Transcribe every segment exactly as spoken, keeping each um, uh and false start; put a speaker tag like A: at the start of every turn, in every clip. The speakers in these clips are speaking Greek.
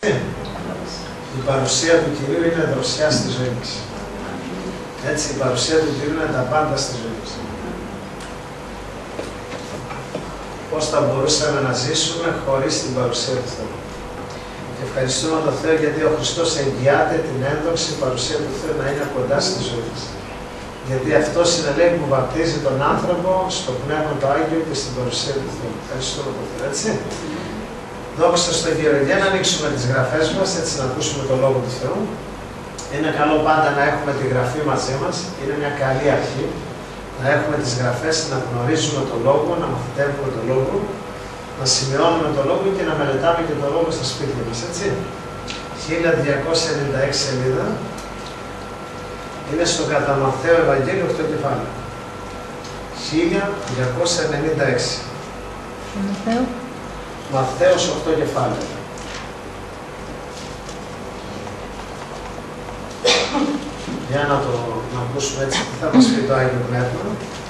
A: Η παρουσία του Κυρίου είναι δροσιά στη ζωή μας. Έτσι, η παρουσία του Κυρίου είναι τα πάντα στη ζωή μας. Πώς θα μπορούσαμε να ζήσουμε χωρίς την παρουσία του Θεού. Και ευχαριστούμε τον Θεό γιατί ο Χριστός εγγυάται την ένδοξη παρουσία του Θεού να είναι κοντά στη ζωή μας. Γιατί αυτός είναι, λέει, που βαπτίζει τον άνθρωπο στο Πνεύμα το Άγιο και στην παρουσία του Θεού. Ευχαριστούμε τον Θεό, έτσι. Δόξα στον Κύριο. Για να ανοίξουμε τις γραφές μας, έτσι να ακούσουμε τον Λόγο του Θεού. Είναι καλό πάντα να έχουμε τη γραφή μαζί μας. Είναι μια καλή αρχή να έχουμε τις γραφές, να γνωρίζουμε τον Λόγο, να μαθητεύουμε τον Λόγο, να σημειώνουμε τον Λόγο και να μελετάμε και τον Λόγο στα σπίτια μας, έτσι. χίλια διακόσια ενενήντα έξι σελίδα. Είναι στο κατά Μαθαίο Ευαγγέλιο οκτώ κεφάλαιο. χίλια διακόσια ενενήντα έξι.
B: Μαθαίο.
A: Μαθαίος οκτώ κεφάλαιο. Για να το να ακούσουμε έτσι τι θα μας πει το Άγιο Πνεύμα.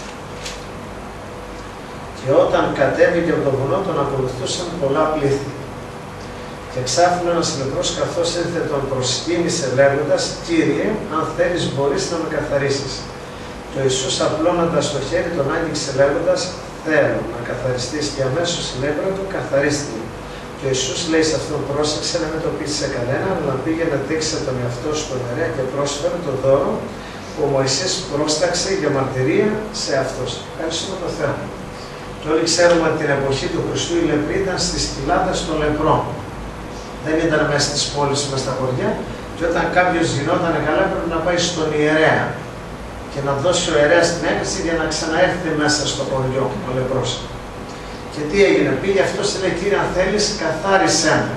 A: Και όταν κατέβηκε από το βουνό τον ακολουθούσαν πολλά πλήθη. Και εξάφνου ένας λεπρός καθώς ήρθε τον προσκύνησε λέγοντας «Κύριε, αν θέλεις μπορείς να με καθαρίσεις». Και ο Ιησούς απλώνοντας το χέρι τον άγγιξε λέγοντας «Θέλω να καθαριστείς» και αμέσως η λέπρα του καθαρίστηκε. Και ο Ιησούς λέει σε αυτόν «Πρόσεξε να μην το πεις σε κανέναν, αλλά πήγαινε δείξε τον εαυτό σου στον ιερέα και πρόσφερε το δώρο που ο Μωυσής πρόσταξε για μαρτυρία σε αυτός». Ευχαριστούμε τον Θεό. Και όλοι ξέρουμε ότι την εποχή του Χριστού οι λεπροί ήταν στις κοιλάδες των λεπρών. Δεν ήταν μέσα στις πόλεις, μέσα στα χωριά, και όταν κάποιος γινόταν καλά πρέπει να πάει στον ιερέα και να δώσει ο ιερέας την έγκριση για να ξαναέρθει μέσα στο χωριό ο λεπρός. Και τι έγινε, πήγε αυτός και λέει «Κύριε, αν θέλεις, καθάρισέ με».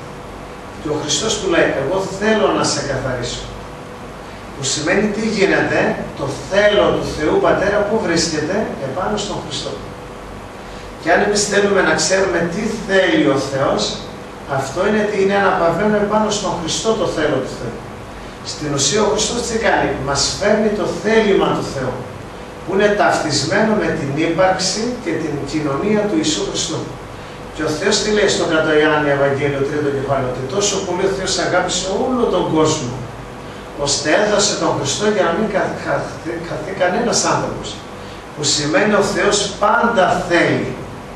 A: Και ο Χριστός του λέει «Εγώ θέλω να σε καθαρίσω». Που σημαίνει τι γίνεται, το θέλω του Θεού Πατέρα που βρίσκεται επάνω στον Χριστό. Και αν εμείς θέλουμε να ξέρουμε τι θέλει ο Θεός, αυτό είναι ότι είναι αναπαυμένο επάνω στον Χριστό το θέλω του Θεού. Στην ουσία ο Χριστός τι κάνει, μας φέρνει το θέλημα του Θεού, που είναι ταυτισμένο με την ύπαρξη και την κοινωνία του Ιησού Χριστού. Και ο Θεός τι λέει στο κατά Ιωάννη Ευαγγέλιο τρίτο κεφάλαιο, ότι τόσο πολύ ο Θεός αγάπησε όλο τον κόσμο, ώστε έδωσε τον Χριστό για να μην χαθεί, χαθεί κανένας άνθρωπος. Που σημαίνει ο Θεός πάντα θέλει.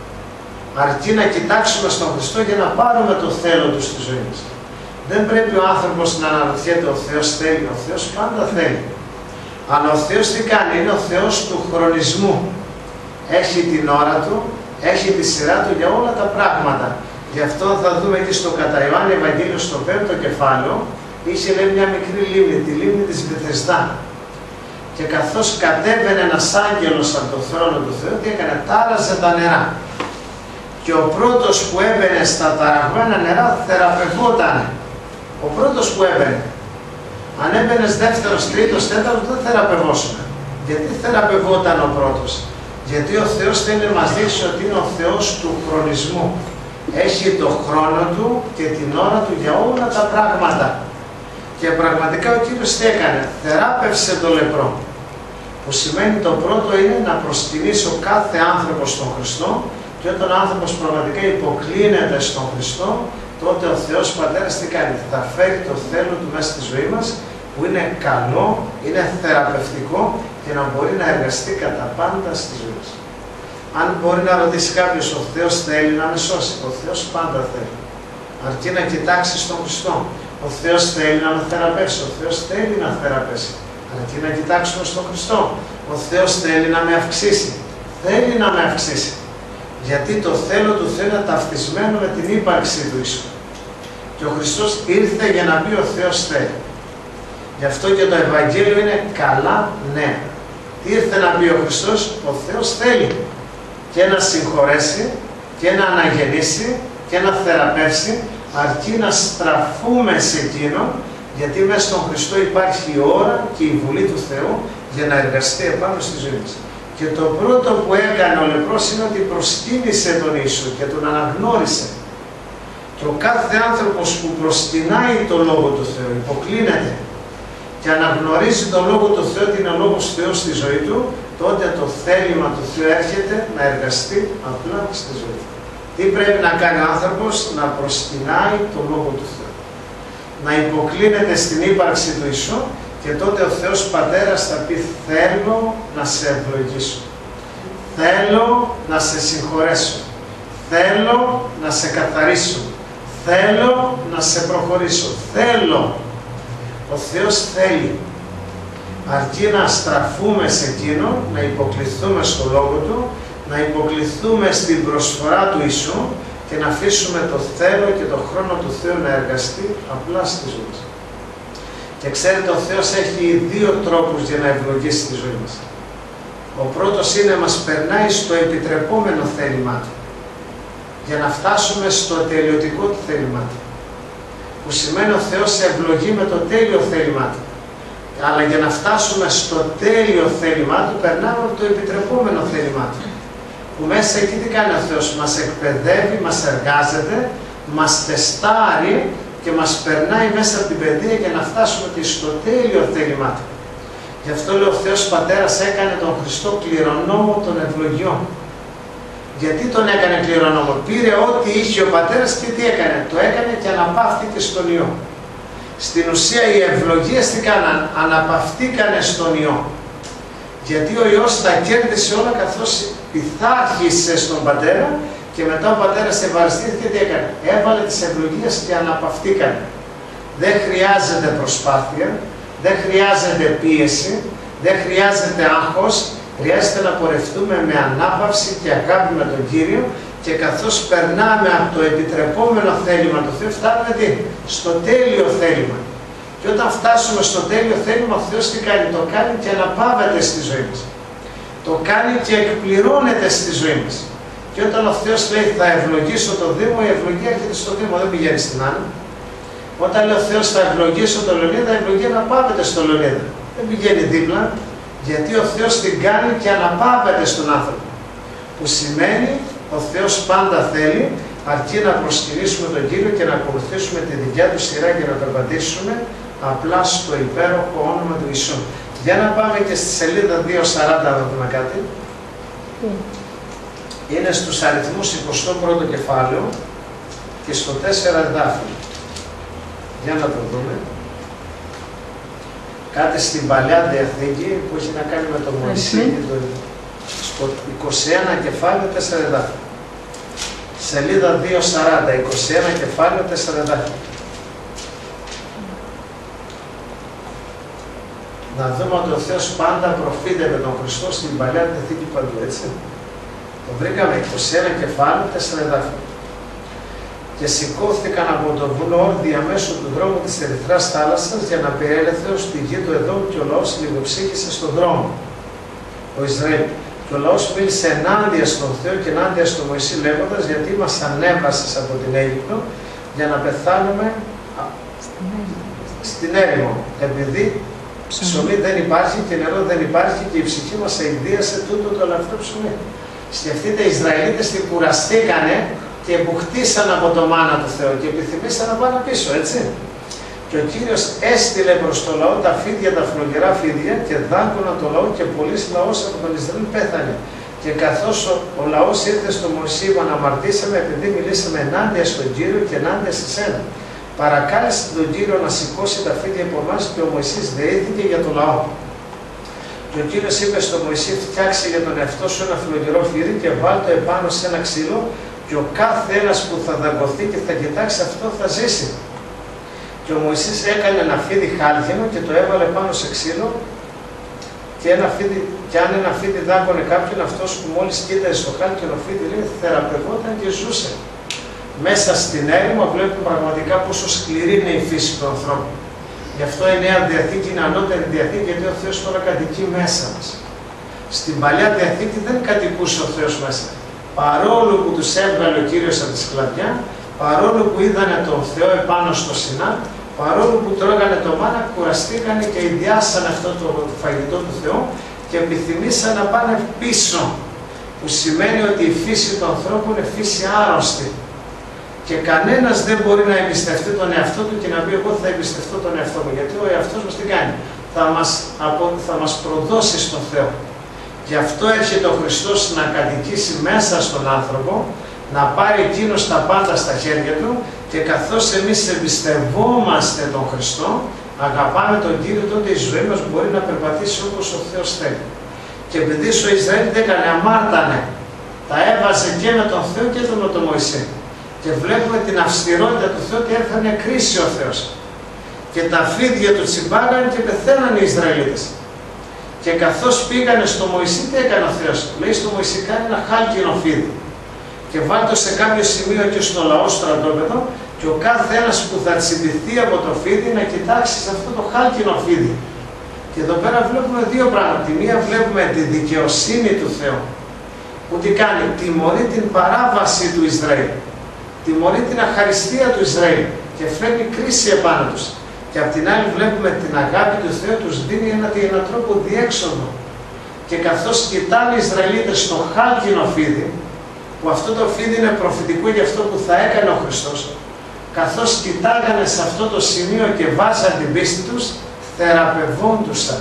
A: Αρκεί να κοιτάξουμε στον Χριστό για να πάρουμε το θέλω του στη ζωή μας. Δεν πρέπει ο άνθρωπος να αναρωτιέται ο Θεός θέλει, ο Θεός πάντα θέλει. Αλλά ο Θεός τι κάνει, είναι ο Θεός του χρονισμού. Έχει την ώρα του, έχει τη σειρά του για όλα τα πράγματα. Γι' αυτό θα δούμε εκεί στο κατά Ιωάννη Ευαγγέλιο στο πέμπτο κεφάλαιο, είχε λέει μια μικρή λίμνη, τη λίμνη της Βηθεσδά. Και καθώς κατέβαινε ένας άγγελος από το θρόνο του Θεού, τι έκανε, τάραζε τα νερά. Και ο πρώτος που έμπαινε στα ταραγμένα νερά θεραπευόταν. Ο πρώτος που έμπαινε. Αν έμπαινες δεύτερος, τρίτος, τέταρτος, δεν θεραπευόσουν. Γιατί θεραπευόταν ο πρώτος. Γιατί ο Θεός θέλει να μας δείξει ότι είναι ο Θεός του χρονισμού. Έχει το χρόνο του και την ώρα του για όλα τα πράγματα. Και πραγματικά ο Κύριος τι έκανε, θεράπευσε το λεπρό. Που σημαίνει το πρώτο είναι να προσκυνήσει ο κάθε άνθρωπος στον Χριστό. Και όταν ο άνθρωπος πραγματικά υποκλίνεται στον Χριστό, τότε ο Θεός Πατέρας τι κάνει, θα φέρει το θέλω του μέσα στη ζωή μας, που είναι καλό, είναι θεραπευτικό και να μπορεί να εργαστεί κατά πάντα στη ζωή μας. Αν μπορεί να ρωτήσει κάποιος, ο Θεός θέλει να με σώσει, ο Θεός πάντα θέλει. Αρκεί να κοιτάξει στον Χριστό. Ο Θεός θέλει να με θεραπεύσει, ο Θεός θέλει να θεραπεύσει. Αρκεί να κοιτάξουμε στον Χριστό. Ο Θεός θέλει να με αυξήσει, θέλει να με αυξήσει. Γιατί το θέλω του Θεού είναι ταυτισμένο με την ύπαρξη του Ιησού. Και ο Χριστός ήρθε για να πει ο Θεός θέλει. Γι' αυτό και το Ευαγγέλιο είναι καλά νέα. Τι ήρθε να πει ο Χριστός, ο Θεός θέλει και να συγχωρέσει και να αναγεννήσει και να θεραπεύσει, αρκεί να στραφούμε σε Εκείνο, γιατί μέσα στον Χριστό υπάρχει η ώρα και η βουλή του Θεού για να εργαστεί επάνω στη ζωή μας. Και το πρώτο που έκανε ο λεπρός είναι ότι προσκύνησε τον Ιησού και τον αναγνώρισε. Και ο κάθε άνθρωπος που προσκυνάει τον Λόγο του Θεού, υποκλίνεται και αναγνωρίζει τον Λόγο του Θεού ότι είναι ο Λόγος του Θεού στη ζωή του, τότε το θέλημα του Θεού έρχεται να εργαστεί απλά στη ζωή του. Τι πρέπει να κάνει ο άνθρωπος? Να προσκυνάει τον Λόγο του Θεού. Να υποκλίνεται στην ύπαρξη του Ιησού και τότε ο Θεός Πατέρας θα πει θέλω να σε ευλογήσω. Θέλω να σε συγχωρέσω. Θέλω να σε καθαρίσω. Θέλω να σε προχωρήσω. Θέλω. Ο Θεός θέλει. Αρκεί να στραφούμε σε Εκείνο, να υποκληθούμε στο Λόγο Του, να υποκληθούμε στην προσφορά του Ιησού και να αφήσουμε το θέλω και το χρόνο του Θεού να εργαστεί απλά στη ζωή μας. Και ξέρετε, ο Θεός έχει δύο τρόπους για να ευλογήσει τη ζωή μας. Ο πρώτος είναι μας περνάει στο επιτρεπόμενο θέλημά Του, για να φτάσουμε στο τελειωτικό του θέλημά Του. Που σημαίνει ο Θεός ευλογεί με το τέλειο θέλημά Του. Αλλά για να φτάσουμε στο τέλειο θέλημά Του, περνάμε από το επιτρεπόμενο θέλημά Του. Που μέσα εκεί τι κάνει ο Θεός? Μας εκπαιδεύει, μας εργάζεται, μας τεστάρει και μας περνάει μέσα από την παιδεία για να φτάσουμε και στο τέλειο θέλημά Του. Γι' αυτό λέει ο Θεός Πατέρας έκανε τον Χριστό κληρονόμο των ευλογιών. Γιατί τον έκανε κληρονόμο? Πήρε ό,τι είχε ο Πατέρας και τι έκανε? Το έκανε και αναπαύτηκε στον Υιό. Στην ουσία οι ευλογίες τι κάναν? Αναπαυτήκανε στον Υιό. Γιατί ο Υιός τα κέρδισε όλα καθώς πειθάρχησε στον Πατέρα και μετά ο Πατέρας ευαριστήθηκε και τι έκανε? Έβαλε τις ευλογίες και αναπαυτήκανε. Δεν χρειάζεται προσπάθεια, δεν χρειάζεται πίεση, δεν χρειάζεται άγχος, χρειάζεται να πορευτούμε με ανάπαυση και αγάπη με τον Κύριο και καθώς περνάμε από το επιτρεπόμενο θέλημα του Θεού, φτάνουμε τι? Στο τέλειο θέλημα. Και όταν φτάσουμε στο τέλειο θέλημα, ο Θεός τι κάνει? Το κάνει και αναπαύεται στη ζωή μας. Το κάνει και εκπληρώνεται στη ζωή μας. Και όταν ο Θεός λέει θα ευλογήσω το Δήμο, η ευλογία έρχεται στο Δήμο, δεν πηγαίνει στην άλλη. Όταν λέει ο Θεός θα ευλογήσω το Λεωνίδα, η ευλογία αναπαύεται στο Λεωνίδα. Δεν πηγαίνει δίπλα, γιατί ο Θεός την κάνει και αναπαύεται στον άνθρωπο. Που σημαίνει ο Θεός πάντα θέλει, αρκεί να προσκυνήσουμε τον Κύριο και να ακολουθήσουμε τη δικιά Του σειρά και να περπατήσουμε απλά στο υπέροχο όνομα του Ιησού. Για να πάμε και στη σελίδα διακόσια σαράντα να δούμε κάτι. Είναι στους αριθμούς εικοστό πρώτο κεφάλαιο και στο τέσσερα εδάφιο. Για να το δούμε. Κάτι στην Παλιά Διαθήκη που έχει να κάνει με τον Μωυσή και το στο είκοσι ένα κεφάλαιο τέσσερα εδάφια. Σελίδα διακόσια σαράντα, είκοσι ένα κεφάλαιο τέσσερα εδάφια. Να δούμε ότι ο Θεός πάντα προφήτευε τον Χριστό στην Παλιά Διαθήκη παντού, έτσι. Το βρήκαμε είκοσι ένα κεφάλαιο τέσσερα εδάφια. Και σηκώθηκαν από το βουνό διαμέσου του δρόμου της Ερυθράς θάλασσας για να περιέλθε ως τη γη του Εδώμ και ο λαός λιγοψύχησε στον δρόμο. Ο Ισραήλ. Και ο λαός μίλησε ενάντια στον Θεό και ενάντια στον Μωυσή λέγοντας γιατί μας ανέβασες από την Αίγυπτο για να πεθάνουμε στην έρημο. Επειδή ψωμί δεν υπάρχει και νερό δεν υπάρχει και η ψυχή μας αηδίασε τούτο το λαφρό ψωμί. Σκεφτείτε, οι Ισραηλίτες τι κουραστήκανε και μπουχτίσαν από το μάνα του Θεού και επιθυμήσαν να πάνε πίσω, έτσι. Και ο Κύριος έστειλε προς το λαό τα φίδια, τα φλογερά φίδια και δάγκωνα το λαό και πολλής λαός από τον Ισραήλ πέθανε. Και καθώς ο, ο λαός ήρθε στο Μωυσή, είπαν αμαρτήσαμε επειδή μιλήσαμε ενάντια στον Κύριο και ενάντια σε σένα. Παρακάλεσε τον Κύριο να σηκώσει τα φίδια από εμάς και ο Μωυσής δεήθηκε για το λαό. Και ο Κύριος είπε στον Μωυσή, φτιάξε για τον εαυτό σου ένα φλογερό φίδι και βάλ το επάνω σε ένα ξύλο και ο κάθε ένας που θα δαγκωθεί και θα κοιτάξει αυτό θα ζήσει. Και ο Μωυσής έκανε ένα φίδι χάλκινο και το έβαλε πάνω σε ξύλο και, ένα φίδι, και αν ένα φίδι δάγκωνε κάποιον, αυτός που μόλις κοίταζε στο χάλκινο φίδι λέει θεραπευόταν και ζούσε. Μέσα στην έρημο βλέπουμε πραγματικά πόσο σκληρή είναι η φύση του ανθρώπου. Γι' αυτό η Νέα Διαθήκη είναι ανώτερη Διαθήκη, γιατί ο Θεός τώρα κατοικεί μέσα μας. Στην Παλιά Διαθήκη δεν κατοικούσε ο Θεός μέσα. Παρόλο που τους έβγαλε ο Κύριος από τη σκλαβιά, παρόλο που είδανε τον Θεό επάνω στο Σινά, παρόλο που τρώγανε το μάνα, κουραστήκανε και ιδιάσαν αυτό το φαγητό του Θεού και επιθυμήσαν να πάνε πίσω. Που σημαίνει ότι η φύση του ανθρώπου είναι φύση άρρωστη. Και κανένας δεν μπορεί να εμπιστευτεί τον εαυτό του και να πει εγώ θα εμπιστευτώ τον εαυτό μου. Γιατί ο εαυτός μας τι κάνει? Θα μας, απο, θα μας προδώσει στον Θεό. Γι' αυτό έρχεται ο Χριστός να κατοικήσει μέσα στον άνθρωπο, να πάρει εκείνος τα πάντα στα χέρια του και καθώς εμείς εμπιστευόμαστε τον Χριστό, αγαπάμε τον Κύριο, τότε η ζωή μας μπορεί να περπατήσει όπως ο Θεός θέλει. Και επειδή ο Ισραήλ δεν έκανε, αμάρτανε, τα έβαζε και με τον Θεό και με τον Μωυσή. Και βλέπουμε την αυστηρότητα του Θεού ότι έφτανε κρίση ο Θεός. Και τα φίδια του τσιμπάγανε και πεθαίνανε οι Ισραηλίτες. Και καθώς πήγανε στο Μωυσή, τι έκανε ο Θεός? Λέει στο Μωυσή, κάνει ένα χάλκινο φίδι. Και βάλτε σε κάποιο σημείο και στο λαό στρατόπεδο, και ο κάθε ένας που θα τσιμπηθεί από το φίδι να κοιτάξει σε αυτό το χάλκινο φίδι. Και εδώ πέρα βλέπουμε δύο πράγματα. Τη μία βλέπουμε τη δικαιοσύνη του Θεού, που τι κάνει? Τιμωρεί την παράβαση του Ισραήλ. Τιμωρεί την αχαριστία του Ισραήλ και φέρνει κρίση επάνω τους. Και απ' την άλλη βλέπουμε την αγάπη του Θεού, τους δίνει ένα, ένα τρόπο διέξοδο. Και καθώς κοιτάνε οι Ισραηλίτες στο χάλκινο φίδι, που αυτό το φίδι είναι προφητικό για αυτό που θα έκανε ο Χριστός, καθώς κοιτάγανε σε αυτό το σημείο και βάζαν την πίστη τους, θεραπευόντουσαν.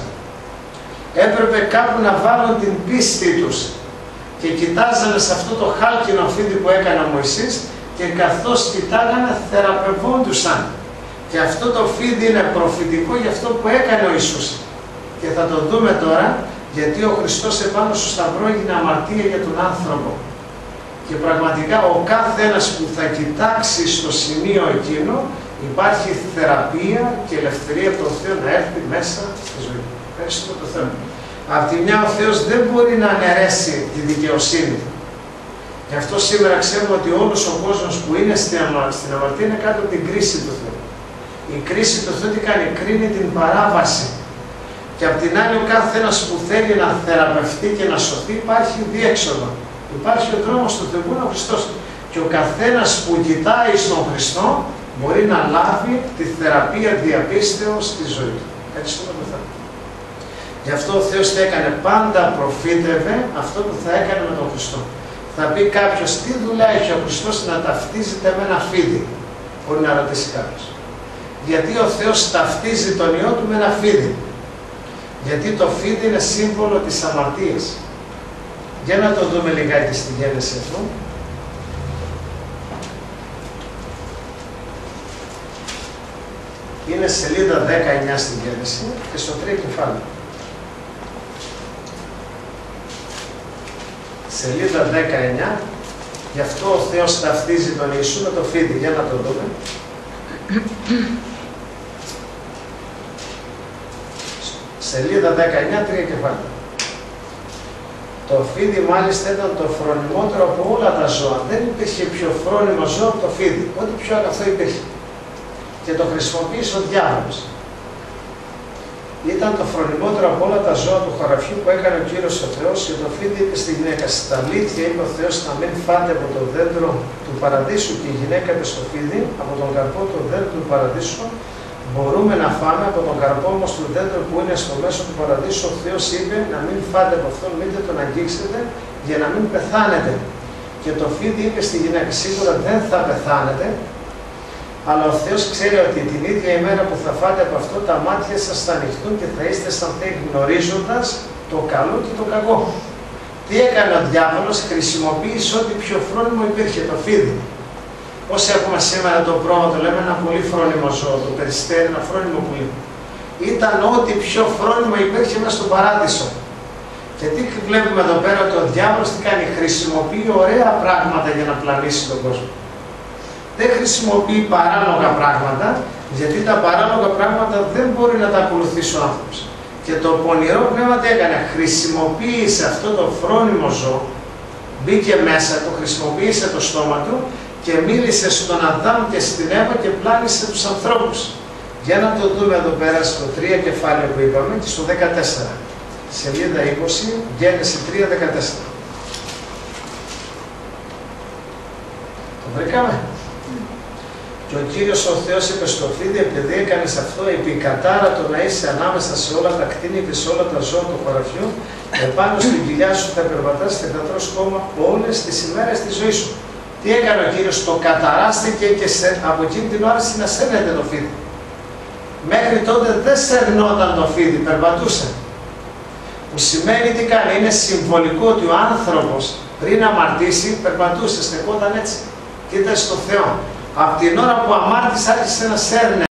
A: Έπρεπε κάπου να βάλουν την πίστη τους και κοιτάζανε σε αυτό το χάλκινο φίδι που έκανε ο Μωυσής και καθώς κοιτάγανε θεραπευόντουσαν. Και αυτό το φίδι είναι προφητικό για αυτό που έκανε ο Ιησούς. Και θα το δούμε τώρα, γιατί ο Χριστός επάνω στο σταυρό έγινε αμαρτία για τον άνθρωπο. Και πραγματικά ο κάθε ένας που θα κοιτάξει στο σημείο εκείνο, υπάρχει θεραπεία και ελευθερία από τον Θεό να έρθει μέσα στη ζωή. Ευχαριστούμε τον Θεό. Απ' τη μια ο Θεός δεν μπορεί να αναιρέσει τη δικαιοσύνη. Γι' αυτό σήμερα ξέρουμε ότι όλος ο κόσμος που είναι στην αμαρτία είναι κάτω από την κρίση του Θεού. Η κρίση του Θεού τι κάνει? Κρίνει την παράβαση. Και απ' την άλλη ο κάθε ένας που θέλει να θεραπευτεί και να σωθεί, υπάρχει διέξοδο. Υπάρχει ο δρόμος του Θεού, είναι ο Χριστός. Και ο καθένας που κοιτάει στον Χριστό μπορεί να λάβει τη θεραπεία διαπίστεως στη ζωή του. Ευχαριστούμε τον Θεό. Γι' αυτό ο Θεός τι έκανε? Πάντα προφήτευε αυτό που θα έκανε με τον Χριστό. Θα πει κάποιος, τι δουλειά έχει ο Χριστός να ταυτίζεται με ένα φίδι? Μπορεί να ρωτήσει κάποιος. Γιατί ο Θεός ταυτίζει τον Υιό του με ένα φίδι? Γιατί το φίδι είναι σύμβολο της αμαρτίας. Για να το δούμε λιγάκι στη γέννηση αυτού. Είναι σελίδα δεκαεννιά στην γέννηση και στο τρίτο κεφάλαιο. Σελίδα δεκαεννιά. Γι' αυτό ο Θεός ταυτίζει τον Ιησού με το φίδι. Για να το δούμε. Σελίδα δεκαεννιά, τρία κεφάλαια. Το φίδι μάλιστα ήταν το φρονιμότερο από όλα τα ζώα. Δεν υπήρχε πιο φρόνιμο ζώο από το φίδι. Ό,τι πιο αγαθό υπήρχε. Και το χρησιμοποίησε ο διάβολος. Ήταν το φρονιμότερο από όλα τα ζώα του χωραφιού που έκανε ο Κύριος ο Θεός, και το φίδι είπε στη γυναίκα: στα αλήθεια είπε ο Θεός να μην φάτε από το δέντρο του παραδείσου. Και η γυναίκα είπε στο φίδι: από τον καρπό του δέντρου του παραδείσου μπορούμε να φάμε, από τον καρπό όμως του δέντρου που είναι στο μέσο του παραδείσου ο Θεός είπε να μην φάτε από αυτόν, μήτε τον αγγίξετε για να μην πεθάνετε. Και το φίδι είπε στη γυναίκα: σίγουρα δεν θα πεθάνετε, αλλά ο Θεός ξέρει ότι την ίδια ημέρα που θα φάτε από αυτό τα μάτια σας θα ανοιχτούν και θα είστε σαν Θεοί, γνωρίζοντας το καλό και το κακό. Τι έκανε ο διάβολος? Χρησιμοποίησε ό,τι πιο φρόνιμο υπήρχε, το φίδι. Όσοι έχουμε σήμερα το πρόβατο, λέμε ένα πολύ φρόνιμο ζώο, το περιστέρι, ένα φρόνιμο πουλί. Ήταν ό,τι πιο φρόνιμο υπήρχε μέσα στον παράδεισο. Και τι βλέπουμε εδώ πέρα? Το διάβολος τι κάνει? Χρησιμοποιεί ωραία πράγματα για να πλανήσει τον κόσμο. Δεν χρησιμοποιεί παράλογα πράγματα, γιατί τα παράλογα πράγματα δεν μπορεί να τα ακολουθήσει ο άνθρωπος. Και το πονηρό πνεύμα τι έκανε? Χρησιμοποίησε αυτό το φρόνιμο ζώο, μπήκε μέσα, το χρησιμοποίησε το στόμα του και μίλησε στον Αδάμ και στην Εύα και πλάνησε τους ανθρώπους. Για να το δούμε εδώ πέρα στο τρία κεφάλαιο που είπαμε και στο δεκατέσσερα. Σελίδα είκοσι, Γένεση τρία δεκατέσσερα. Το βρήκαμε? Και ο Κύριος ο Θεός είπε στο φίδι: επειδή έκανες αυτό, επικατάρα το να είσαι ανάμεσα σε όλα τα κτίνη και σε όλα τα ζώα του χωραφιού, επάνω στην κοιλιά σου θα περπατάς και θα τρως κόμμα όλες τις ημέρες της ζωής σου. Τι έκανε ο Κύριος? Το καταράστηκε και σε, από εκείνη την ώρα συνασέρνεται το φίδι. Μέχρι τότε δεν σερνόταν το φίδι, περπατούσε. Που σημαίνει τι κάνει? Είναι συμβολικό ότι ο άνθρωπος Πριν αμαρτήσει, περπατούσε, στεκόταν έτσι. Κοίτασε στο Θεό. Από την ώρα που αμάρτησε, άρχισε να σέρνε.